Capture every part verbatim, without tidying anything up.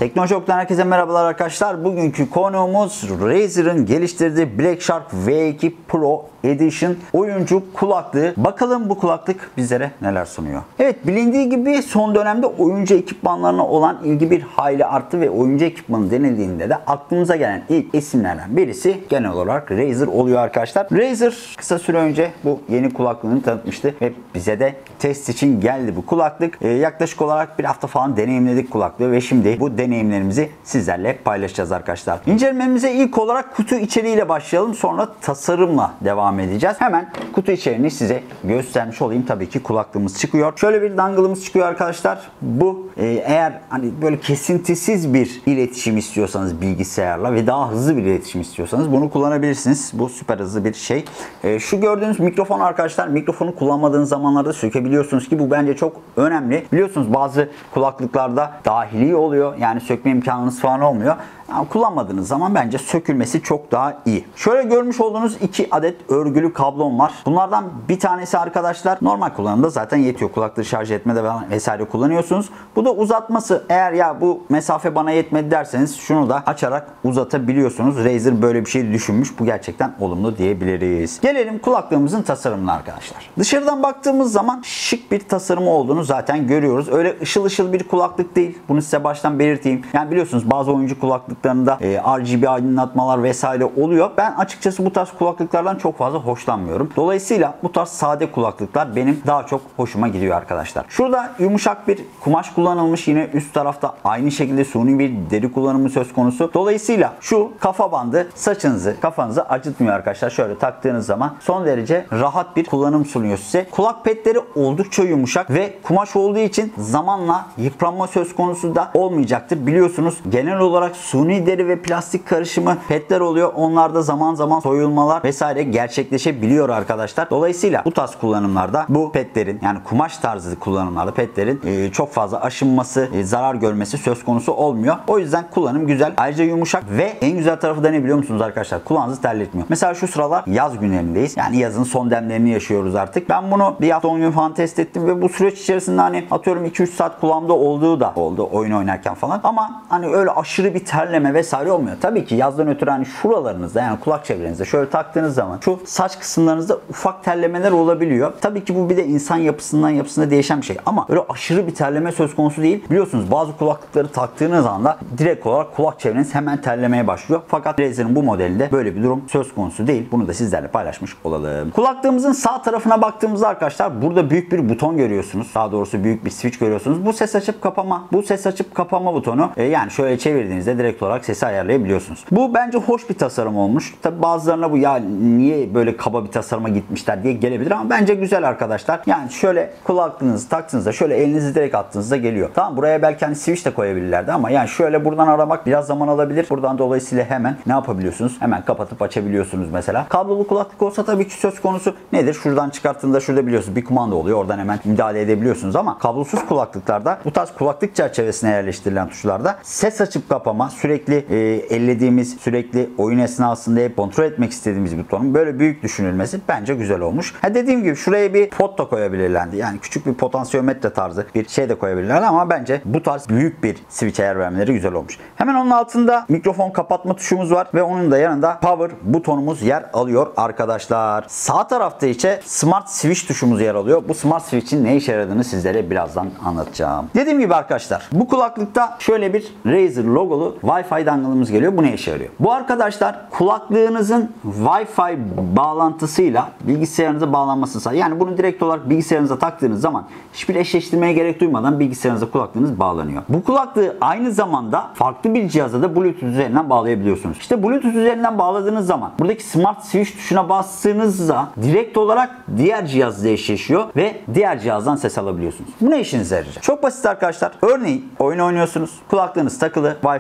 Teknoloji Ok'tan herkese merhabalar arkadaşlar. Bugünkü konuğumuz Razer'ın geliştirdiği Black Shark V iki Pro Edition oyuncu kulaklığı. Bakalım bu kulaklık bizlere neler sunuyor. Evet, bilindiği gibi son dönemde oyuncu ekipmanlarına olan ilgi bir hayli arttı ve oyuncu ekipmanı denildiğinde de aklımıza gelen ilk isimlerden birisi genel olarak Razer oluyor arkadaşlar. Razer kısa süre önce bu yeni kulaklığını tanıtmıştı ve bize de test için geldi bu kulaklık. Ee, yaklaşık olarak bir hafta falan deneyimledik kulaklığı ve şimdi bu deneyimlerimizi sizlerle paylaşacağız arkadaşlar. İncelememize ilk olarak kutu içeriğiyle başlayalım. Sonra tasarımla devam edeceğiz. Hemen kutu içeriğini size göstermiş olayım. Tabii ki kulaklığımız çıkıyor. Şöyle bir dangle'ımız çıkıyor arkadaşlar. Bu e, eğer hani böyle kesintisiz bir iletişim istiyorsanız bilgisayarla ve daha hızlı bir iletişim istiyorsanız bunu kullanabilirsiniz. Bu süper hızlı bir şey. E, şu gördüğünüz mikrofon arkadaşlar, mikrofonu kullanmadığınız zamanlarda sökebiliyorsunuz ki bu bence çok önemli. Biliyorsunuz bazı kulaklıklarda dahili oluyor. Yani sökme imkanınız falan olmuyor. Yani kullanmadığınız zaman bence sökülmesi çok daha iyi. Şöyle görmüş olduğunuz iki adet örgülü kablom var. Bunlardan bir tanesi arkadaşlar normal kullanımda zaten yetiyor. Kulaklığı şarj etmede vesaire kullanıyorsunuz. Bu da uzatması. Eğer ya bu mesafe bana yetmedi derseniz şunu da açarak uzatabiliyorsunuz. Razer böyle bir şey düşünmüş. Bu gerçekten olumlu diyebiliriz. Gelelim kulaklığımızın tasarımına arkadaşlar. Dışarıdan baktığımız zaman şık bir tasarımı olduğunu zaten görüyoruz. Öyle ışıl ışıl bir kulaklık değil. Bunu size baştan belirteyim. Yani biliyorsunuz bazı oyuncu kulaklık R G B aydınlatmalar vesaire oluyor. Ben açıkçası bu tarz kulaklıklardan çok fazla hoşlanmıyorum. Dolayısıyla bu tarz sade kulaklıklar benim daha çok hoşuma gidiyor arkadaşlar. Şurada yumuşak bir kumaş kullanılmış. Yine üst tarafta aynı şekilde suni bir deri kullanımı söz konusu. Dolayısıyla şu kafa bandı saçınızı, kafanızı acıtmıyor arkadaşlar. Şöyle taktığınız zaman son derece rahat bir kullanım sunuyor size. Kulak petleri oldukça yumuşak ve kumaş olduğu için zamanla yıpranma söz konusu da olmayacaktır. Biliyorsunuz genel olarak suni deri ve plastik karışımı petler oluyor. Onlarda zaman zaman soyulmalar vesaire gerçekleşebiliyor arkadaşlar. Dolayısıyla bu tarz kullanımlarda bu petlerin, yani kumaş tarzı kullanımlarda petlerin e, çok fazla aşınması, e, zarar görmesi söz konusu olmuyor. O yüzden kullanım güzel. Ayrıca yumuşak ve en güzel tarafı da ne biliyor musunuz arkadaşlar? Kulağınızı terletmiyor. Mesela şu sıralar yaz günlerindeyiz. Yani yazın son demlerini yaşıyoruz artık. Ben bunu bir hafta on gün falan test ettim ve bu süreç içerisinde hani atıyorum iki üç saat kulağımda olduğu da oldu oyun oynarken falan. Ama hani öyle aşırı bir terleme vesaire olmuyor. Tabii ki yazdan ötürü hani şuralarınızda, yani kulak çevrenizde şöyle taktığınız zaman şu saç kısımlarınızda ufak terlemeler olabiliyor. Tabii ki bu bir de insan yapısından yapısına değişen bir şey. Ama öyle aşırı bir terleme söz konusu değil. Biliyorsunuz bazı kulaklıkları taktığınız anda direkt olarak kulak çevreniz hemen terlemeye başlıyor. Fakat Razer'ın bu modelinde böyle bir durum söz konusu değil. Bunu da sizlerle paylaşmış olalım. Kulaklığımızın sağ tarafına baktığımızda arkadaşlar burada büyük bir buton görüyorsunuz. Daha doğrusu büyük bir switch görüyorsunuz. Bu ses açıp kapama. Bu ses açıp kapama butonu. E yani şöyle çevirdiğinizde direkt olarak sesi ayarlayabiliyorsunuz. Bu bence hoş bir tasarım olmuş. Tabi bazılarına bu ya niye böyle kaba bir tasarıma gitmişler diye gelebilir ama bence güzel arkadaşlar. Yani şöyle kulaklığınızı taktığınızda şöyle elinizi direkt attığınızda geliyor. Tamam, buraya belki hani switch de koyabilirlerdi ama yani şöyle buradan aramak biraz zaman alabilir. Buradan dolayısıyla hemen ne yapabiliyorsunuz? Hemen kapatıp açabiliyorsunuz mesela. Kablolu kulaklık olsa tabii ki söz konusu nedir? Şuradan çıkarttığında şurada biliyorsunuz bir kumanda oluyor. Oradan hemen müdahale edebiliyorsunuz ama kablosuz kulaklıklarda bu tarz kulaklık çerçevesine yerleştirilen tuşlarda ses açıp kapama, sürekli e, ellediğimiz, sürekli oyun esnasında hep kontrol etmek istediğimiz butonun böyle büyük düşünülmesi bence güzel olmuş. Ha, dediğim gibi şuraya bir pot da koyabilirlerdi. Yani küçük bir potansiyometre tarzı bir şey de koyabilirlerdi ama bence bu tarz büyük bir switch ayar vermeleri güzel olmuş. Hemen onun altında mikrofon kapatma tuşumuz var ve onun da yanında power butonumuz yer alıyor arkadaşlar. Sağ tarafta ise smart switch tuşumuz yer alıyor. Bu smart switch'in ne işe yaradığını sizlere birazdan anlatacağım. Dediğim gibi arkadaşlar bu kulaklıkta şöyle bir Razer logolu Wi-Fi dangle'ımız geliyor. Bu ne işe yarıyor? Bu arkadaşlar kulaklığınızın Wi-Fi bağlantısıyla bilgisayarınıza bağlanmasını sağlıyor. Yani bunu direkt olarak bilgisayarınıza taktığınız zaman hiçbir eşleştirmeye gerek duymadan bilgisayarınıza kulaklığınız bağlanıyor. Bu kulaklığı aynı zamanda farklı bir cihaza da Bluetooth üzerinden bağlayabiliyorsunuz. İşte Bluetooth üzerinden bağladığınız zaman buradaki smart switch tuşuna bastığınızda direkt olarak diğer cihazla eşleşiyor ve diğer cihazdan ses alabiliyorsunuz. Bu ne işinize yarayacak? Çok basit arkadaşlar. Örneğin oyun oynuyorsunuz. Kulaklığınız takılı. Wi-Fi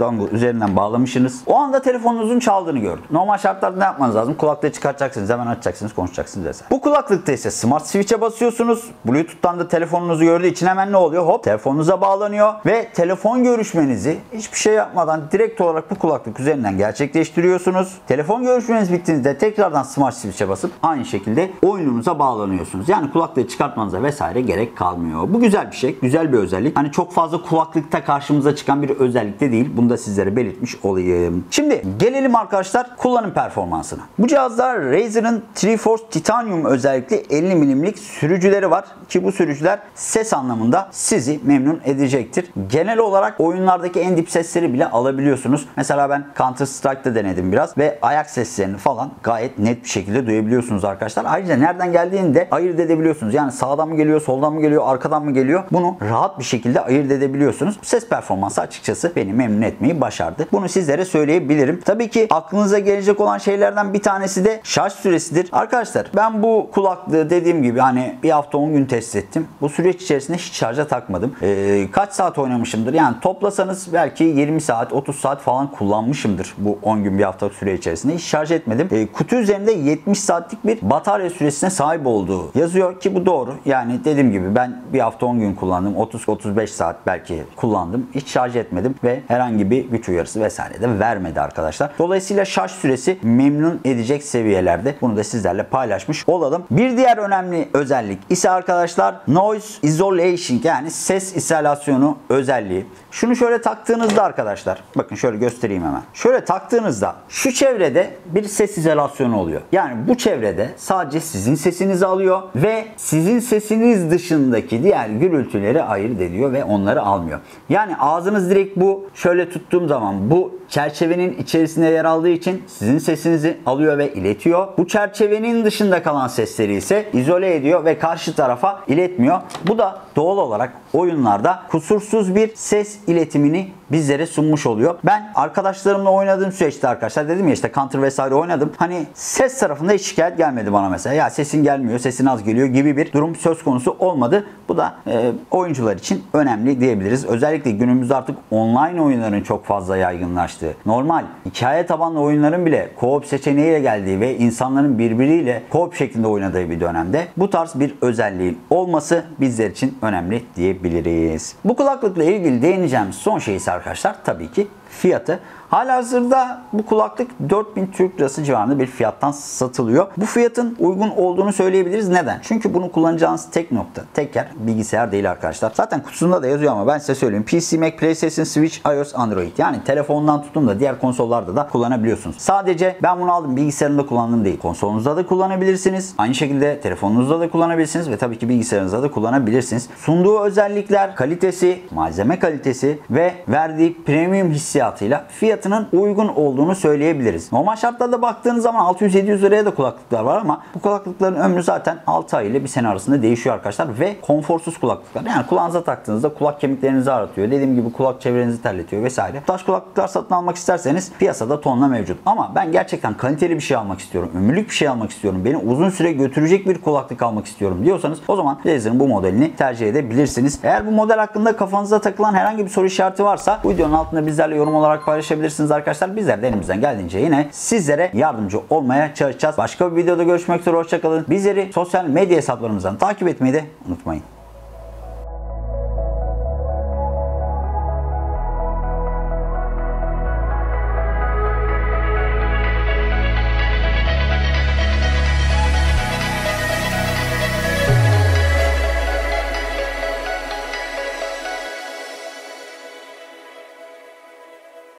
dongle üzerinden bağlamışsınız. O anda telefonunuzun çaldığını gördü. Normal şartlarda ne yapmanız lazım? Kulaklığı çıkartacaksınız, hemen açacaksınız, konuşacaksınız vesaire. Bu kulaklıkta ise smart switch'e basıyorsunuz. Bluetooth'tan da telefonunuzu gördüğü için hemen ne oluyor? Hop, telefonunuza bağlanıyor ve telefon görüşmenizi hiçbir şey yapmadan direkt olarak bu kulaklık üzerinden gerçekleştiriyorsunuz. Telefon görüşmeniz bittiğinde tekrardan smart switch'e basıp aynı şekilde oyununuza bağlanıyorsunuz. Yani kulaklığı çıkartmanıza vesaire gerek kalmıyor. Bu güzel bir şey, güzel bir özellik. Hani çok fazla kulaklıkta karşımıza çıkan bir özellik de değil. Bunu da sizlere belirtmiş olayım. Şimdi gelelim arkadaşlar kullanım performansına. Bu cihazda Razer'ın Triforce Titanium özellikle elli milimlik sürücüleri var ki bu sürücüler ses anlamında sizi memnun edecektir. Genel olarak oyunlardaki en dip sesleri bile alabiliyorsunuz. Mesela ben Counter Strike'da denedim biraz ve ayak seslerini falan gayet net bir şekilde duyabiliyorsunuz arkadaşlar. Ayrıca nereden geldiğini de ayırt edebiliyorsunuz. Yani sağdan mı geliyor, soldan mı geliyor, arkadan mı geliyor? Bunu rahat bir şekilde ayırt edebiliyorsunuz. Ses performansı açıkçası beni memnun etmeyi başardı. Bunu sizlere söyleyebilirim. Tabii ki aklınıza gelecek olan şeylerden bir tanesi de şarj süresidir. Arkadaşlar ben bu kulaklığı dediğim gibi hani bir hafta on gün test ettim. Bu süreç içerisinde hiç şarja takmadım. Ee, kaç saat oynamışımdır? Yani toplasanız belki yirmi saat, otuz saat falan kullanmışımdır bu on gün bir hafta süre içerisinde. Hiç şarj etmedim. Ee, kutu üzerinde yetmiş saatlik bir batarya süresine sahip olduğu yazıyor ki bu doğru. Yani dediğim gibi ben bir hafta on gün kullandım. otuz otuz beş saat belki kullandım. Hiç şarj etmedim ve herhangi bir güç uyarısı vesaire de vermedi arkadaşlar. Dolayısıyla şarj süresi memnun edecek seviyelerde. Bunu da sizlerle paylaşmış olalım. Bir diğer önemli özellik ise arkadaşlar noise isolation yani ses izolasyonu özelliği. Şunu şöyle taktığınızda arkadaşlar bakın şöyle göstereyim hemen. Şöyle taktığınızda şu çevrede bir ses izolasyonu oluyor. Yani bu çevrede sadece sizin sesinizi alıyor ve sizin sesiniz dışındaki diğer gürültüleri ayırt ediyor ve onları almıyor. Yani ağzınız direkt bu şöyle tuttuğum zaman bu çerçevenin içerisinde yer aldığı için sizin sesinizi alıyor ve iletiyor. Bu çerçevenin dışında kalan sesleri ise izole ediyor ve karşı tarafa iletmiyor. Bu da doğal olarak oyunlarda kusursuz bir ses iletimini bizlere sunmuş oluyor. Ben arkadaşlarımla oynadığım süreçte arkadaşlar dedim ya işte Counter vesaire oynadım. Hani ses tarafında hiç şikayet gelmedi bana mesela. Ya sesin gelmiyor, sesin az geliyor gibi bir durum söz konusu olmadı. Bu da e, oyuncular için önemli diyebiliriz. Özellikle günümüzde artık online oyunların çok fazla yaygınlaştığı, normal hikaye tabanlı oyunların bile co-op seçeneğiyle geldiği ve insanların birbiriyle co-op şeklinde oynadığı bir dönemde bu tarz bir özelliğin olması bizler için önemli diyebiliriz. Bu kulaklıkla ilgili değineceğimiz son şey ise arkadaşlar tabii ki fiyatı. Halihazırda bu kulaklık dört bin Türk Lirası civarında bir fiyattan satılıyor. Bu fiyatın uygun olduğunu söyleyebiliriz. Neden? Çünkü bunu kullanacağınız tek nokta, tek yer bilgisayar değil arkadaşlar. Zaten kutusunda da yazıyor ama ben size söyleyeyim. P C, Mac, PlayStation, Switch, iOS, Android. Yani telefondan tutun da diğer konsollarda da kullanabiliyorsunuz. Sadece ben bunu aldım bilgisayarımda kullandım değil. Konsolunuzda da kullanabilirsiniz. Aynı şekilde telefonunuzda da kullanabilirsiniz ve tabii ki bilgisayarınızda da kullanabilirsiniz. Sunduğu özellikler, kalitesi, malzeme kalitesi ve verdiği premium hissiyatıyla fiyat uygun olduğunu söyleyebiliriz. Normal şartlarda baktığınız zaman altı yüz yedi yüz liraya da kulaklıklar var ama bu kulaklıkların ömrü zaten altı ay ile bir sene arasında değişiyor arkadaşlar ve konforsuz kulaklıklar. Yani kulağınıza taktığınızda kulak kemiklerinizi ağrıtıyor. Dediğim gibi kulak çevrenizi terletiyor vesaire. Bu tarz kulaklıklar satın almak isterseniz piyasada tonla mevcut. Ama ben gerçekten kaliteli bir şey almak istiyorum. Ömürlük bir şey almak istiyorum. Beni uzun süre götürecek bir kulaklık almak istiyorum diyorsanız o zaman Razer'ın bu modelini tercih edebilirsiniz. Eğer bu model hakkında kafanıza takılan herhangi bir soru işareti varsa bu videonun altında bizlerle yorum olarak paylaşabilirsiniz arkadaşlar. Bizler de elimizden geldiğince yine sizlere yardımcı olmaya çalışacağız. Başka bir videoda görüşmek üzere. Hoşçakalın. Bizleri sosyal medya hesaplarımızdan takip etmeyi de unutmayın.